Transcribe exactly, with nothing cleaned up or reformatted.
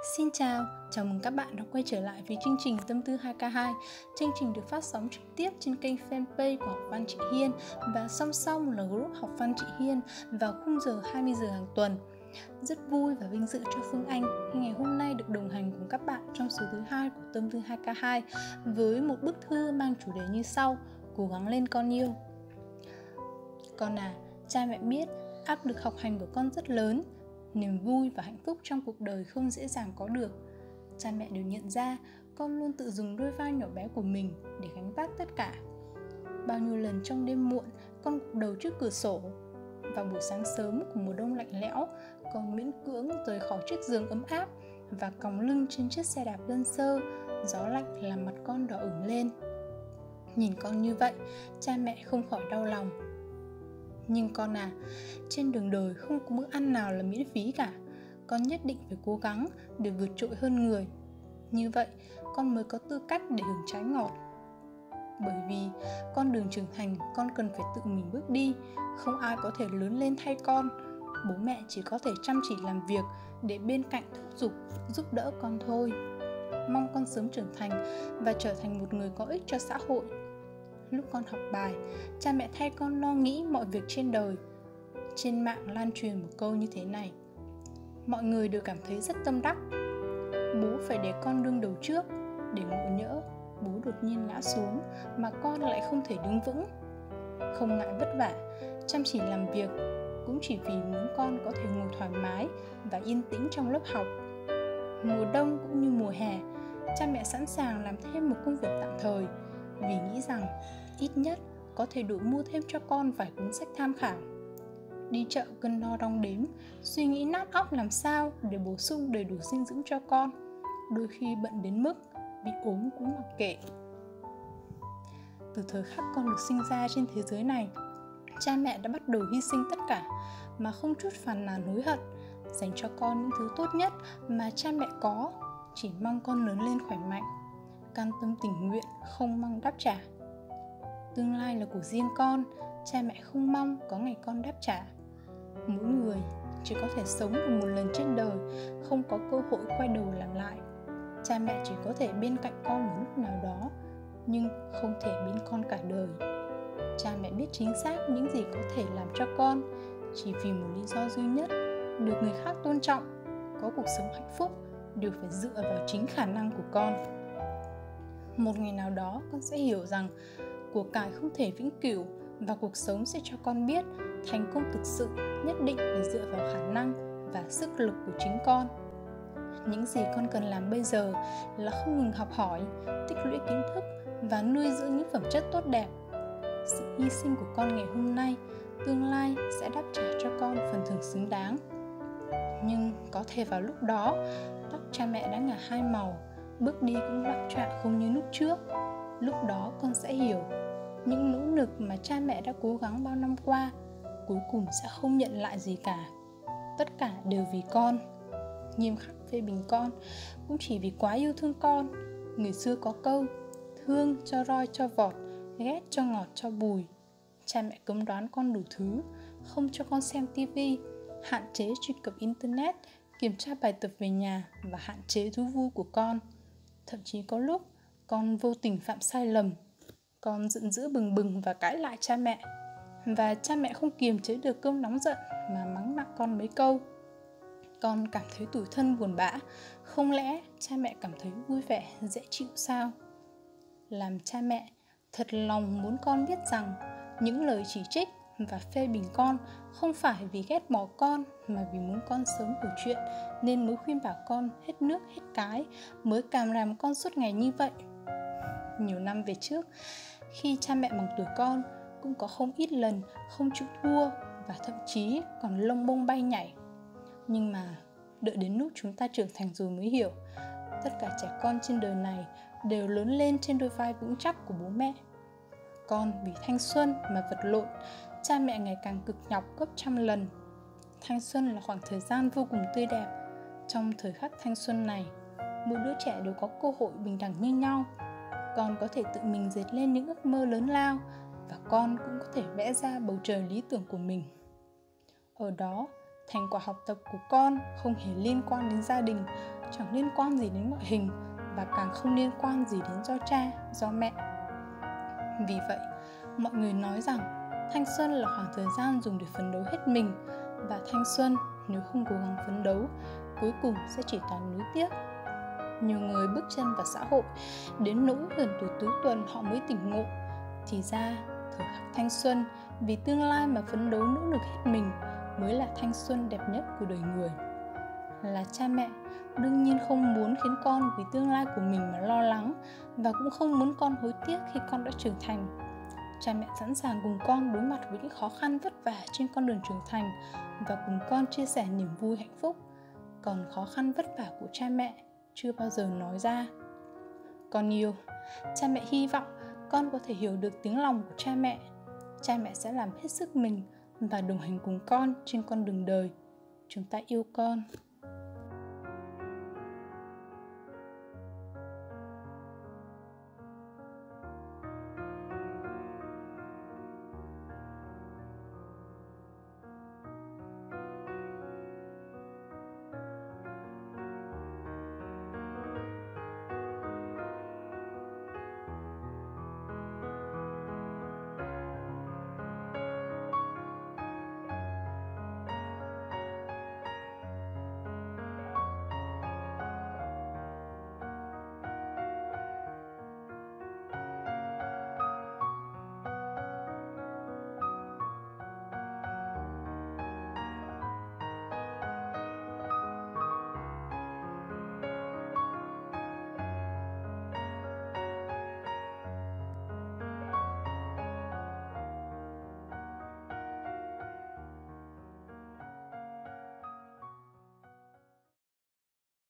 Xin chào, chào mừng các bạn đã quay trở lại với chương trình Tâm tư hai ca hai. Chương trình được phát sóng trực tiếp trên kênh fanpage của Học Văn Chị Hiên và song song là group Học Văn Chị Hiên vào khung giờ hai mươi giờ hàng tuần. Rất vui và vinh dự cho Phương Anh khi ngày hôm nay được đồng hành cùng các bạn trong số thứ hai của Tâm tư hai ca hai với một bức thư mang chủ đề như sau: Cố gắng lên con yêu. Con à, cha mẹ biết áp lực học hành của con rất lớn. Niềm vui và hạnh phúc trong cuộc đời không dễ dàng có được. Cha mẹ đều nhận ra con luôn tự dùng đôi vai nhỏ bé của mình để gánh vác tất cả. Bao nhiêu lần trong đêm muộn, con gục đầu trước cửa sổ. Vào buổi sáng sớm của mùa đông lạnh lẽo, con miễn cưỡng rời khỏi chiếc giường ấm áp và còng lưng trên chiếc xe đạp đơn sơ. Gió lạnh làm mặt con đỏ ửng lên. Nhìn con như vậy, cha mẹ không khỏi đau lòng. Nhưng con à, trên đường đời không có bữa ăn nào là miễn phí cả. Con nhất định phải cố gắng để vượt trội hơn người. Như vậy, con mới có tư cách để hưởng trái ngọt. Bởi vì con đường trưởng thành con cần phải tự mình bước đi. Không ai có thể lớn lên thay con. Bố mẹ chỉ có thể chăm chỉ làm việc để bên cạnh thúc giục, giúp đỡ con thôi. Mong con sớm trưởng thành và trở thành một người có ích cho xã hội. Lúc con học bài, cha mẹ thay con lo nghĩ mọi việc trên đời. Trên mạng lan truyền một câu như thế này: mọi người đều cảm thấy rất tâm đắc. Bố phải để con đương đầu trước, để ngộ nhỡ bố đột nhiên ngã xuống mà con lại không thể đứng vững. Không ngại vất vả, chăm chỉ làm việc, cũng chỉ vì muốn con có thể ngồi thoải mái và yên tĩnh trong lớp học. Mùa đông cũng như mùa hè, cha mẹ sẵn sàng làm thêm một công việc tạm thời, vì nghĩ rằng ít nhất có thể đủ mua thêm cho con vài cuốn sách tham khảo. Đi chợ cân đo đong đếm, suy nghĩ nát óc làm sao để bổ sung đầy đủ dinh dưỡng cho con. Đôi khi bận đến mức bị ốm cũng mặc kệ. Từ thời khắc con được sinh ra trên thế giới này, cha mẹ đã bắt đầu hy sinh tất cả mà không chút phàn nàn hối hận, dành cho con những thứ tốt nhất mà cha mẹ có, chỉ mong con lớn lên khỏe mạnh, cam tâm tình nguyện, không mong đáp trả. Tương lai là của riêng con, cha mẹ không mong có ngày con đáp trả. Mỗi người chỉ có thể sống được một lần trên đời, không có cơ hội quay đầu làm lại. Cha mẹ chỉ có thể bên cạnh con một lúc nào đó, nhưng không thể bên con cả đời. Cha mẹ biết chính xác những gì có thể làm cho con, chỉ vì một lý do duy nhất: được người khác tôn trọng, có cuộc sống hạnh phúc đều phải dựa vào chính khả năng của con. Một ngày nào đó con sẽ hiểu rằng của cải không thể vĩnh cửu, và cuộc sống sẽ cho con biết thành công thực sự nhất định phải dựa vào khả năng và sức lực của chính con. Những gì con cần làm bây giờ là không ngừng học hỏi, tích lũy kiến thức và nuôi dưỡng những phẩm chất tốt đẹp. Sự hy sinh của con ngày hôm nay, tương lai sẽ đáp trả cho con phần thưởng xứng đáng. Nhưng có thể vào lúc đó, tóc cha mẹ đã ngả hai màu, bước đi cũng loạng choạng không như lúc trước. Lúc đó con sẽ hiểu, những nỗ lực mà cha mẹ đã cố gắng bao năm qua cuối cùng sẽ không nhận lại gì cả. Tất cả đều vì con. Nghiêm khắc phê bình con cũng chỉ vì quá yêu thương con. Người xưa có câu: thương cho roi cho vọt, ghét cho ngọt cho bùi. Cha mẹ cấm đoán con đủ thứ, không cho con xem tivi, hạn chế truy cập internet, kiểm tra bài tập về nhà và hạn chế thú vui của con. Thậm chí có lúc con vô tình phạm sai lầm, con giận dữ bừng bừng và cãi lại cha mẹ, và cha mẹ không kiềm chế được cơn nóng giận mà mắng nặng con mấy câu. Con cảm thấy tủi thân buồn bã, không lẽ cha mẹ cảm thấy vui vẻ, dễ chịu sao? Làm cha mẹ, thật lòng muốn con biết rằng những lời chỉ trích và phê bình con không phải vì ghét bỏ con, mà vì muốn con sớm hiểu chuyện nên mới khuyên bảo con hết nước hết cái, mới càm ràm con suốt ngày như vậy. Nhiều năm về trước, khi cha mẹ bằng tuổi con, cũng có không ít lần không chịu thua và thậm chí còn lông bông bay nhảy. Nhưng mà đợi đến lúc chúng ta trưởng thành rồi mới hiểu, tất cả trẻ con trên đời này đều lớn lên trên đôi vai vững chắc của bố mẹ. Con vì thanh xuân mà vật lộn, cha mẹ ngày càng cực nhọc gấp trăm lần. Thanh xuân là khoảng thời gian vô cùng tươi đẹp. Trong thời khắc thanh xuân này, mỗi đứa trẻ đều có cơ hội bình đẳng như nhau. Con có thể tự mình dệt lên những ước mơ lớn lao, và con cũng có thể vẽ ra bầu trời lý tưởng của mình. Ở đó, thành quả học tập của con không hề liên quan đến gia đình, chẳng liên quan gì đến ngoại hình và càng không liên quan gì đến do cha, do mẹ. Vì vậy, mọi người nói rằng thanh xuân là khoảng thời gian dùng để phấn đấu hết mình, và thanh xuân nếu không cố gắng phấn đấu, cuối cùng sẽ chỉ toàn nuối tiếc. Nhiều người bước chân vào xã hội đến nỗi gần tuổi tứ tuần họ mới tỉnh ngộ. Thì ra, thời khắc thanh xuân vì tương lai mà phấn đấu nỗ lực hết mình mới là thanh xuân đẹp nhất của đời người. Là cha mẹ, đương nhiên không muốn khiến con vì tương lai của mình mà lo lắng, và cũng không muốn con hối tiếc khi con đã trưởng thành. Cha mẹ sẵn sàng cùng con đối mặt với những khó khăn vất vả trên con đường trưởng thành và cùng con chia sẻ niềm vui hạnh phúc. Còn khó khăn vất vả của cha mẹ chưa bao giờ nói ra. Con yêu, cha mẹ hy vọng con có thể hiểu được tiếng lòng của cha mẹ. Cha mẹ sẽ làm hết sức mình và đồng hành cùng con trên con đường đời. Chúng ta yêu con.